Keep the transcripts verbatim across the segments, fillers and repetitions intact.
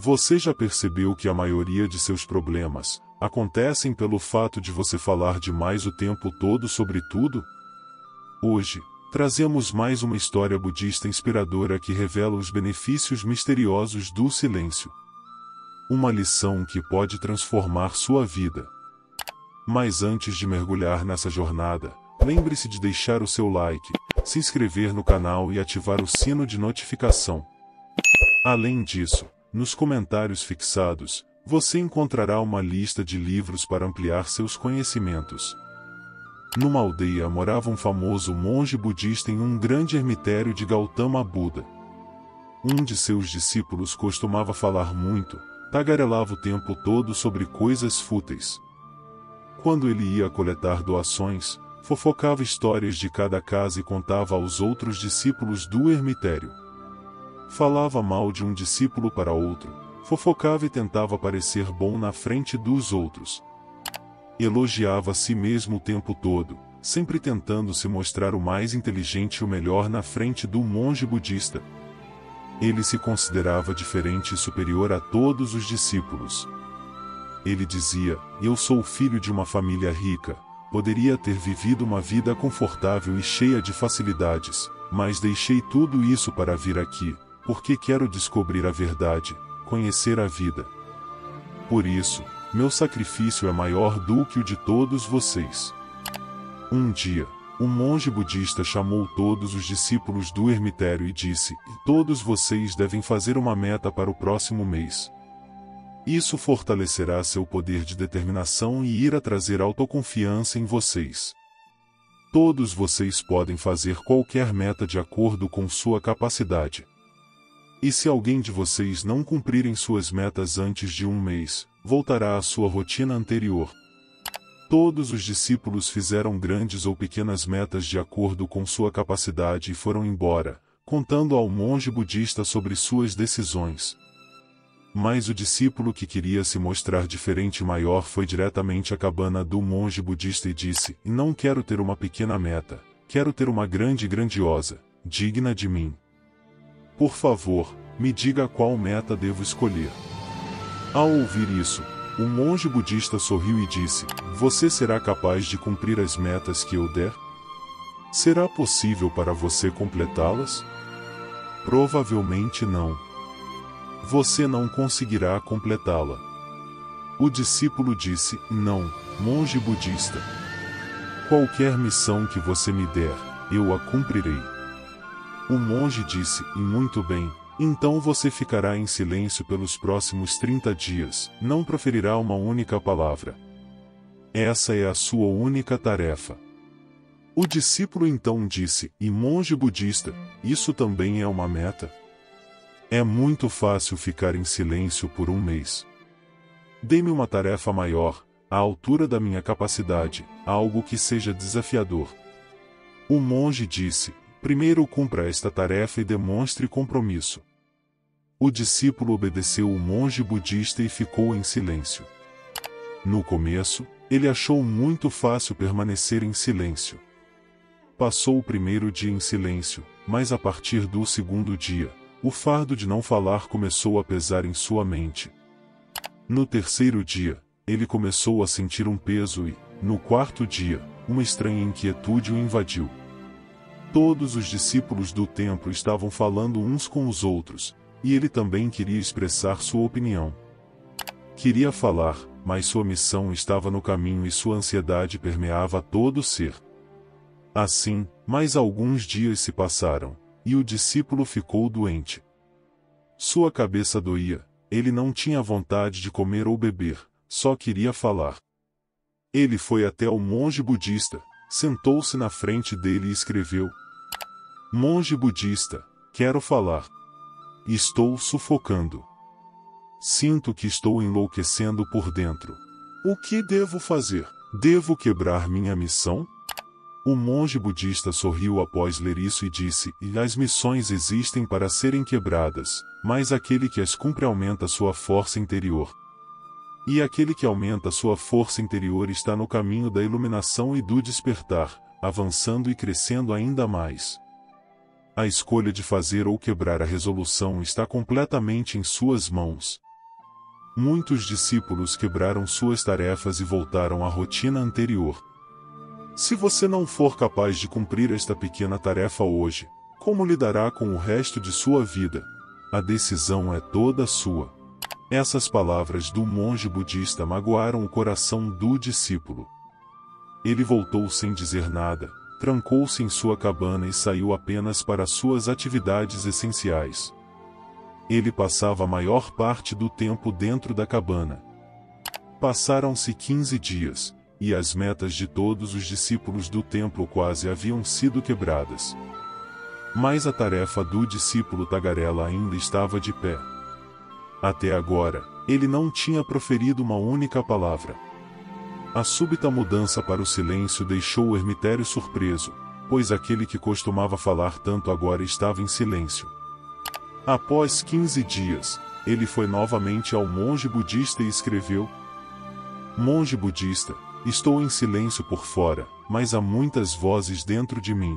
Você já percebeu que a maioria de seus problemas acontecem pelo fato de você falar demais o tempo todo sobre tudo? Hoje, trazemos mais uma história budista inspiradora que revela os benefícios misteriosos do silêncio. Uma lição que pode transformar sua vida. Mas antes de mergulhar nessa jornada, lembre-se de deixar o seu like, se inscrever no canal e ativar o sino de notificação. Além disso, nos comentários fixados, você encontrará uma lista de livros para ampliar seus conhecimentos. Numa aldeia morava um famoso monge budista em um grande ermitério de Gautama Buda. Um de seus discípulos costumava falar muito, tagarelava o tempo todo sobre coisas fúteis. Quando ele ia coletar doações, fofocava histórias de cada casa e contava aos outros discípulos do ermitério. Falava mal de um discípulo para outro, fofocava e tentava parecer bom na frente dos outros. Elogiava a si mesmo o tempo todo, sempre tentando se mostrar o mais inteligente e o melhor na frente do monge budista. Ele se considerava diferente e superior a todos os discípulos. Ele dizia: "Eu sou filho de uma família rica, poderia ter vivido uma vida confortável e cheia de facilidades, mas deixei tudo isso para vir aqui, porque quero descobrir a verdade, conhecer a vida. Por isso, meu sacrifício é maior do que o de todos vocês." Um dia, um monge budista chamou todos os discípulos do ermitério e disse: "Todos vocês devem fazer uma meta para o próximo mês. Isso fortalecerá seu poder de determinação e irá trazer autoconfiança em vocês. Todos vocês podem fazer qualquer meta de acordo com sua capacidade. E se alguém de vocês não cumprirem suas metas antes de um mês, voltará à sua rotina anterior." Todos os discípulos fizeram grandes ou pequenas metas de acordo com sua capacidade e foram embora, contando ao monge budista sobre suas decisões. Mas o discípulo que queria se mostrar diferente e maior foi diretamente à cabana do monge budista e disse: "Não quero ter uma pequena meta, quero ter uma grande e grandiosa, digna de mim. Por favor, me diga qual meta devo escolher." Ao ouvir isso, o monge budista sorriu e disse: "Você será capaz de cumprir as metas que eu der? Será possível para você completá-las? Provavelmente não. Você não conseguirá completá-la." O discípulo disse: "Não, monge budista. Qualquer missão que você me der, eu a cumprirei." O monge disse: "Muito bem, então você ficará em silêncio pelos próximos trinta dias, não proferirá uma única palavra. Essa é a sua única tarefa." O discípulo então disse: "E monge budista, isso também é uma meta? É muito fácil ficar em silêncio por um mês. Dê-me uma tarefa maior, à altura da minha capacidade, algo que seja desafiador." O monge disse: "Primeiro cumpra esta tarefa e demonstre compromisso." O discípulo obedeceu o monge budista e ficou em silêncio. No começo, ele achou muito fácil permanecer em silêncio. Passou o primeiro dia em silêncio, mas a partir do segundo dia, o fardo de não falar começou a pesar em sua mente. No terceiro dia, ele começou a sentir um peso e, no quarto dia, uma estranha inquietude o invadiu. Todos os discípulos do templo estavam falando uns com os outros, e ele também queria expressar sua opinião. Queria falar, mas sua missão estava no caminho e sua ansiedade permeava todo o ser. Assim, mais alguns dias se passaram, e o discípulo ficou doente. Sua cabeça doía, ele não tinha vontade de comer ou beber, só queria falar. Ele foi até o monge budista, sentou-se na frente dele e escreveu: "Monge budista, quero falar. Estou sufocando. Sinto que estou enlouquecendo por dentro. O que devo fazer? Devo quebrar minha missão?" O monge budista sorriu após ler isso e disse: "As missões existem para serem quebradas, mas aquele que as cumpre aumenta sua força interior. E aquele que aumenta sua força interior está no caminho da iluminação e do despertar, avançando e crescendo ainda mais. A escolha de fazer ou quebrar a resolução está completamente em suas mãos." Muitos discípulos quebraram suas tarefas e voltaram à rotina anterior. Se você não for capaz de cumprir esta pequena tarefa hoje, como lidará com o resto de sua vida? A decisão é toda sua. Essas palavras do monge budista magoaram o coração do discípulo. Ele voltou sem dizer nada, trancou-se em sua cabana e saiu apenas para suas atividades essenciais. Ele passava a maior parte do tempo dentro da cabana. Passaram-se quinze dias, e as metas de todos os discípulos do templo quase haviam sido quebradas. Mas a tarefa do discípulo tagarela ainda estava de pé. Até agora, ele não tinha proferido uma única palavra. A súbita mudança para o silêncio deixou o ermitério surpreso, pois aquele que costumava falar tanto agora estava em silêncio. Após quinze dias, ele foi novamente ao monge budista e escreveu: Monge budista, estou em silêncio por fora, mas há muitas vozes dentro de mim.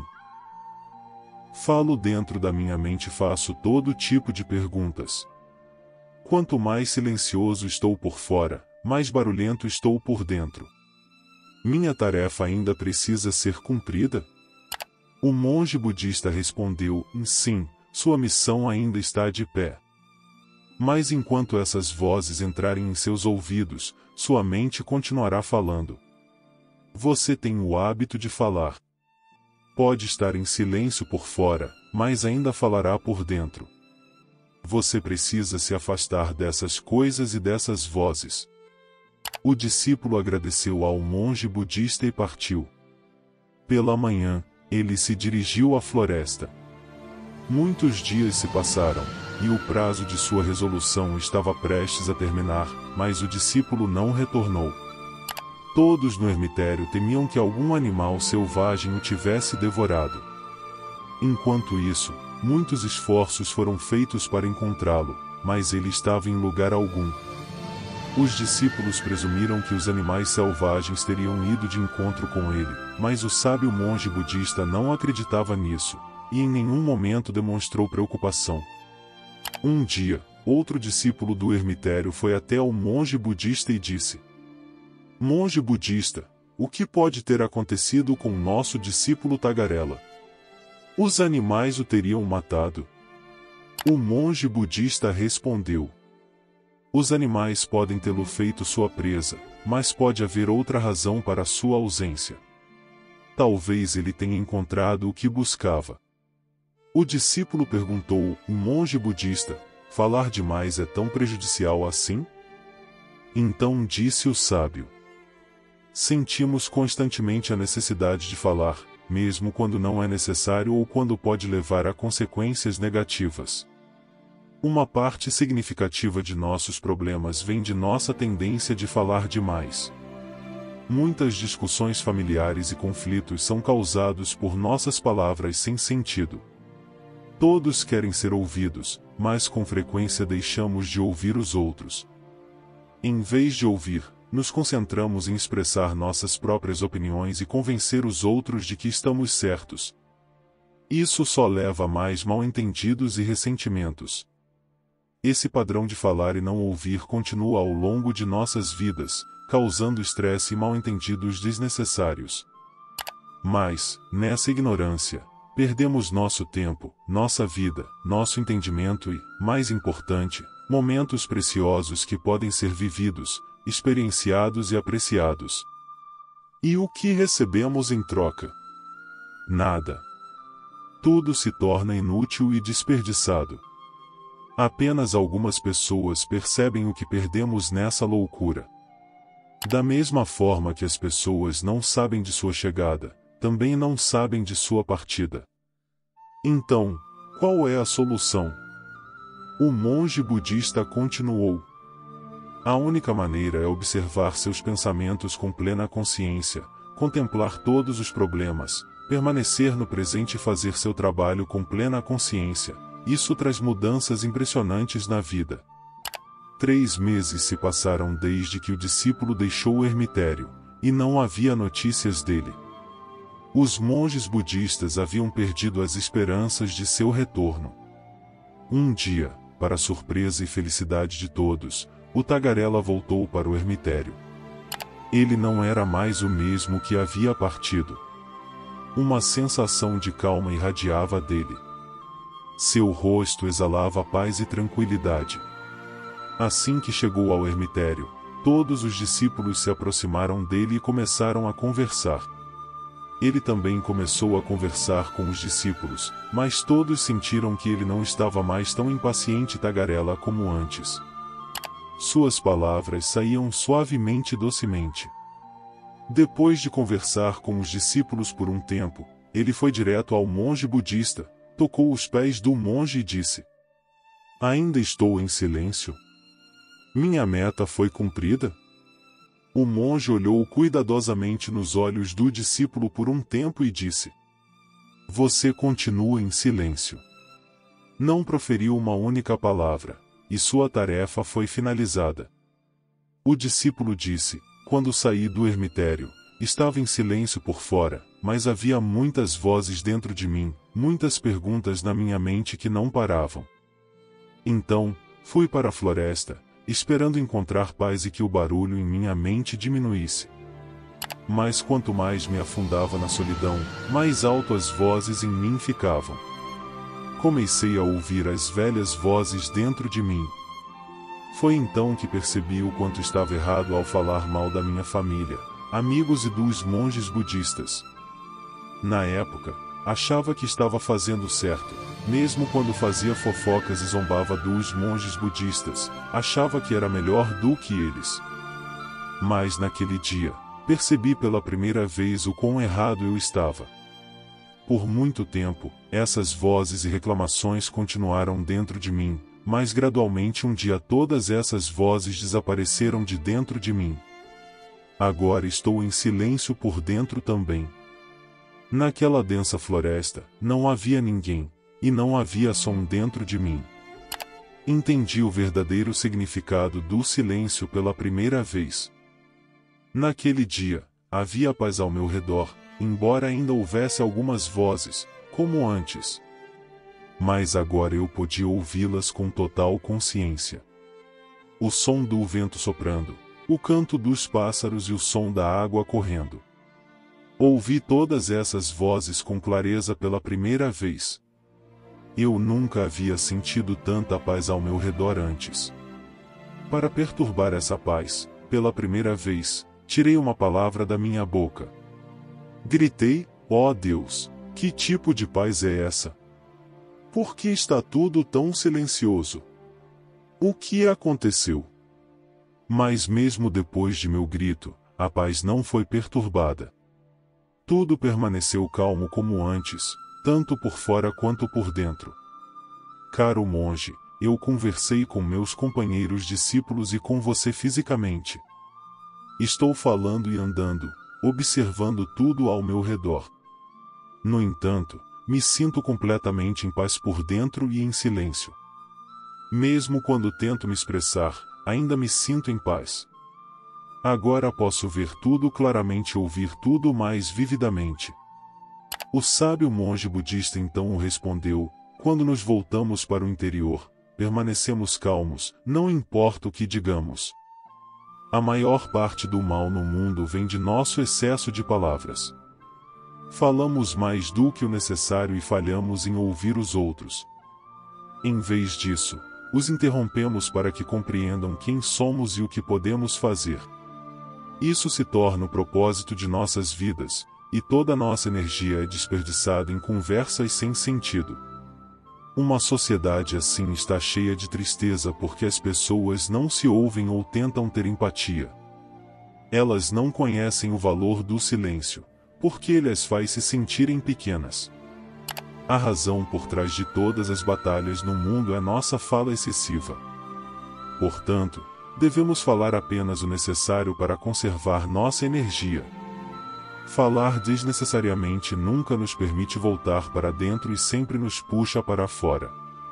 Falo dentro da minha mente e faço todo tipo de perguntas. Quanto mais silencioso estou por fora, mais barulhento estou por dentro. Minha tarefa ainda precisa ser cumprida? O monge budista respondeu: sim, sua missão ainda está de pé. Mas enquanto essas vozes entrarem em seus ouvidos, sua mente continuará falando. Você tem o hábito de falar. Pode estar em silêncio por fora, mas ainda falará por dentro. Você precisa se afastar dessas coisas e dessas vozes. O discípulo agradeceu ao monge budista e partiu. Pela manhã, ele se dirigiu à floresta. Muitos dias se passaram, e o prazo de sua resolução estava prestes a terminar, mas o discípulo não retornou. Todos no ermitério temiam que algum animal selvagem o tivesse devorado. Enquanto isso, muitos esforços foram feitos para encontrá-lo, mas ele estava em lugar algum. Os discípulos presumiram que os animais selvagens teriam ido de encontro com ele, mas o sábio monge budista não acreditava nisso, e em nenhum momento demonstrou preocupação. Um dia, outro discípulo do ermitério foi até o monge budista e disse: Monge budista, o que pode ter acontecido com nosso discípulo tagarela? Os animais o teriam matado? O monge budista respondeu: Os animais podem tê-lo feito sua presa, mas pode haver outra razão para sua ausência. Talvez ele tenha encontrado o que buscava. O discípulo perguntou: O monge budista, falar demais é tão prejudicial assim? Então disse o sábio: Sentimos constantemente a necessidade de falar, mesmo quando não é necessário ou quando pode levar a consequências negativas. Uma parte significativa de nossos problemas vem de nossa tendência de falar demais. Muitas discussões familiares e conflitos são causados por nossas palavras sem sentido. Todos querem ser ouvidos, mas com frequência deixamos de ouvir os outros. Em vez de ouvir, nos concentramos em expressar nossas próprias opiniões e convencer os outros de que estamos certos. Isso só leva a mais mal-entendidos e ressentimentos. Esse padrão de falar e não ouvir continua ao longo de nossas vidas, causando estresse e mal-entendidos desnecessários. Mas, nessa ignorância, perdemos nosso tempo, nossa vida, nosso entendimento e, mais importante, momentos preciosos que podem ser vividos, experienciados e apreciados. E o que recebemos em troca? Nada. Tudo se torna inútil e desperdiçado. Apenas algumas pessoas percebem o que perdemos nessa loucura. Da mesma forma que as pessoas não sabem de sua chegada, também não sabem de sua partida. Então, qual é a solução? O monge budista continuou: A única maneira é observar seus pensamentos com plena consciência, contemplar todos os problemas, permanecer no presente e fazer seu trabalho com plena consciência. Isso traz mudanças impressionantes na vida. Três meses se passaram desde que o discípulo deixou o ermitério, e não havia notícias dele. Os monges budistas haviam perdido as esperanças de seu retorno. Um dia, para surpresa e felicidade de todos, o tagarela voltou para o ermitério. Ele não era mais o mesmo que havia partido. Uma sensação de calma irradiava dele. Seu rosto exalava paz e tranquilidade. Assim que chegou ao ermitério, todos os discípulos se aproximaram dele e começaram a conversar. Ele também começou a conversar com os discípulos, mas todos sentiram que ele não estava mais tão impaciente e tagarela como antes. Suas palavras saíam suavemente e docemente. Depois de conversar com os discípulos por um tempo, ele foi direto ao monge budista, tocou os pés do monge e disse: "Ainda estou em silêncio? Minha meta foi cumprida?" O monge olhou cuidadosamente nos olhos do discípulo por um tempo e disse: "Você continua em silêncio. Não proferiu uma única palavra, e sua tarefa foi finalizada." O discípulo disse: "Quando saí do ermitério, estava em silêncio por fora, mas havia muitas vozes dentro de mim, muitas perguntas na minha mente que não paravam. Então, fui para a floresta, esperando encontrar paz e que o barulho em minha mente diminuísse. Mas quanto mais me afundava na solidão, mais alto as vozes em mim ficavam. Comecei a ouvir as velhas vozes dentro de mim. Foi então que percebi o quanto estava errado ao falar mal da minha família, amigos e dos monges budistas. Na época, achava que estava fazendo certo, mesmo quando fazia fofocas e zombava dos monges budistas, achava que era melhor do que eles. Mas naquele dia, percebi pela primeira vez o quão errado eu estava. Por muito tempo, essas vozes e reclamações continuaram dentro de mim, mas gradualmente um dia todas essas vozes desapareceram de dentro de mim. Agora estou em silêncio por dentro também. Naquela densa floresta, não havia ninguém, e não havia som dentro de mim. Entendi o verdadeiro significado do silêncio pela primeira vez. Naquele dia, havia paz ao meu redor, embora ainda houvesse algumas vozes, como antes. Mas agora eu podia ouvi-las com total consciência. O som do vento soprando, o canto dos pássaros e o som da água correndo. Ouvi todas essas vozes com clareza pela primeira vez. Eu nunca havia sentido tanta paz ao meu redor antes. Para perturbar essa paz, pela primeira vez, tirei uma palavra da minha boca. Gritei: "Ó Deus, que tipo de paz é essa? Por que está tudo tão silencioso? O que aconteceu?" Mas mesmo depois de meu grito, a paz não foi perturbada. Tudo permaneceu calmo como antes, tanto por fora quanto por dentro. Caro monge, eu conversei com meus companheiros discípulos e com você fisicamente. Estou falando e andando, observando tudo ao meu redor. No entanto, me sinto completamente em paz por dentro e em silêncio. Mesmo quando tento me expressar, ainda me sinto em paz. Agora posso ver tudo claramente e ouvir tudo mais vividamente. O sábio monge budista então respondeu: "Quando nos voltamos para o interior, permanecemos calmos, não importa o que digamos. A maior parte do mal no mundo vem de nosso excesso de palavras. Falamos mais do que o necessário e falhamos em ouvir os outros. Em vez disso, os interrompemos para que compreendam quem somos e o que podemos fazer. Isso se torna o propósito de nossas vidas, e toda nossa energia é desperdiçada em conversas sem sentido. Uma sociedade assim está cheia de tristeza porque as pessoas não se ouvem ou tentam ter empatia. Elas não conhecem o valor do silêncio, porque ele as faz se sentirem pequenas. A razão por trás de todas as batalhas no mundo é nossa fala excessiva. Portanto, devemos falar apenas o necessário para conservar nossa energia. Falar desnecessariamente nunca nos permite voltar para dentro e sempre nos puxa para fora.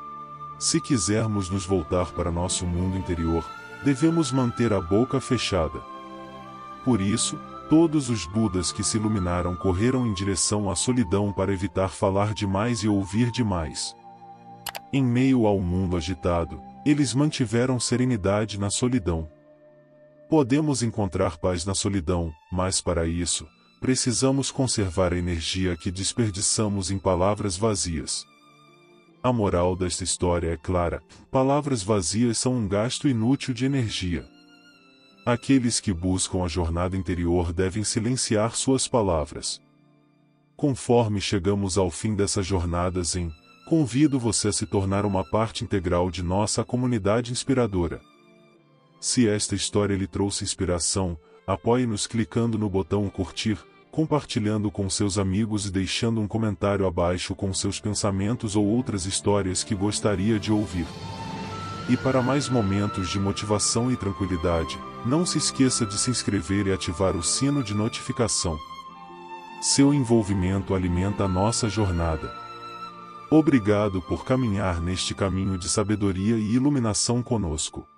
Se quisermos nos voltar para nosso mundo interior, devemos manter a boca fechada. Por isso, todos os Budas que se iluminaram correram em direção à solidão para evitar falar demais e ouvir demais. Em meio ao mundo agitado, Eles mantiveram serenidade na solidão. Podemos encontrar paz na solidão, mas para isso, precisamos conservar a energia que desperdiçamos em palavras vazias. A moral desta história é clara: palavras vazias são um gasto inútil de energia. Aqueles que buscam a jornada interior devem silenciar suas palavras. Conforme chegamos ao fim dessas jornadas em, convido você a se tornar uma parte integral de nossa comunidade inspiradora. Se esta história lhe trouxe inspiração, apoie-nos clicando no botão curtir, compartilhando com seus amigos e deixando um comentário abaixo com seus pensamentos ou outras histórias que gostaria de ouvir. E para mais momentos de motivação e tranquilidade, não se esqueça de se inscrever e ativar o sino de notificação. Seu envolvimento alimenta a nossa jornada. Obrigado por caminhar neste caminho de sabedoria e iluminação conosco.